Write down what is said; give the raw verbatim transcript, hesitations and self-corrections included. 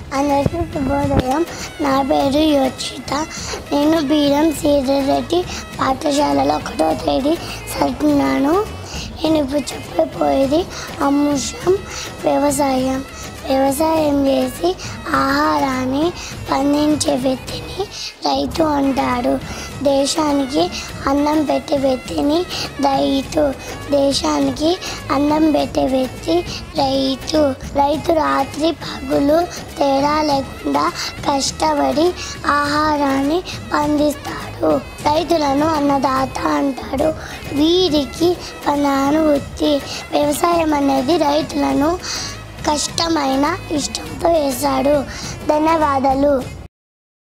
అందరికీ శుభోదయం. నా పేరు యోచిత. నేను బీరం సీతారెడ్డి పాఠశాలలో ఒకటో తేదీ చదువుతున్నాను. నేను ఇప్పుడు చెప్పబోయేది అంశం వ్యవసాయం. వ్యవసాయం చేసి ఆహారాన్ని పండించే వ్యక్తిని రైతు అంటాడు. దేశానికి అన్నం పెట్టే వ్యక్తిని రైతు దేశానికి అన్నం పెట్టే వ్యక్తి రైతు రైతు రాత్రి పగులు తేడా లేకుండా కష్టపడి ఆహారాన్ని పండిస్తాడు. రైతులను అన్నదాత అంటాడు. వీరికి ప్రధాన వృత్తి వ్యవసాయం అనేది రైతులను కష్టమైన ఇష్టంతో వేశాడు. ధన్యవాదాలు.